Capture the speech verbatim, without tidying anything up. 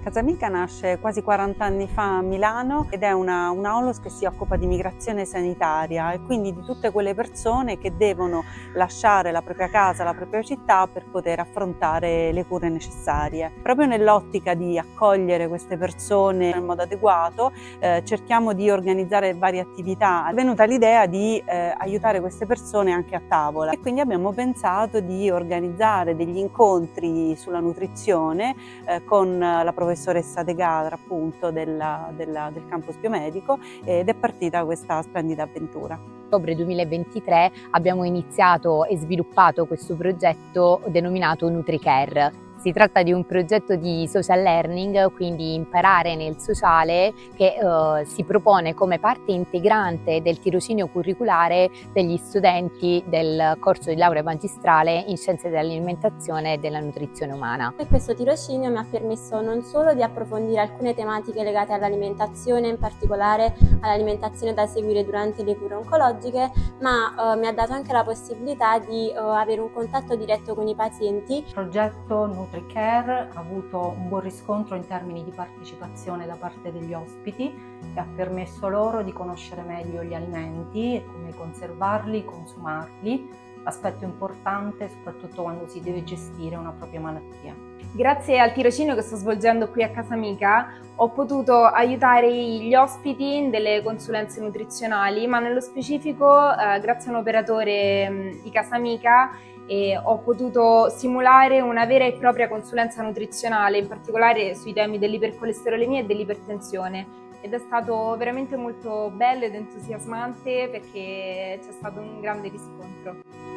Casamica nasce quasi quaranta anni fa a Milano ed è una, una O L O S che si occupa di migrazione sanitaria e quindi di tutte quelle persone che devono lasciare la propria casa, la propria città per poter affrontare le cure necessarie. Proprio nell'ottica di accogliere queste persone in modo adeguato eh, cerchiamo di organizzare varie attività. È venuta l'idea di eh, aiutare queste persone anche a tavola e quindi abbiamo pensato di organizzare degli incontri sulla nutrizione eh, con la professoressa professoressa De Gadra appunto della, della, del campus biomedico ed è partita questa splendida avventura. In ottobre duemilaventitré abbiamo iniziato e sviluppato questo progetto denominato NutriCare. Si tratta di un progetto di social learning, quindi imparare nel sociale, che eh, si propone come parte integrante del tirocinio curriculare degli studenti del corso di laurea magistrale in scienze dell'alimentazione e della nutrizione umana. E questo tirocinio mi ha permesso non solo di approfondire alcune tematiche legate all'alimentazione, in particolare all'alimentazione da seguire durante le cure oncologiche, ma eh, mi ha dato anche la possibilità di eh, avere un contatto diretto con i pazienti. Il progetto NutriCare ha avuto un buon riscontro in termini di partecipazione da parte degli ospiti e ha permesso loro di conoscere meglio gli alimenti e come conservarli, consumarli, aspetto importante soprattutto quando si deve gestire una propria malattia. Grazie al tirocinio che sto svolgendo qui a Casamica ho potuto aiutare gli ospiti in delle consulenze nutrizionali, ma nello specifico eh, grazie a un operatore mh, di Casamica e ho potuto simulare una vera e propria consulenza nutrizionale, in particolare sui temi dell'ipercolesterolemia e dell'ipertensione, ed è stato veramente molto bello ed entusiasmante perché c'è stato un grande riscontro.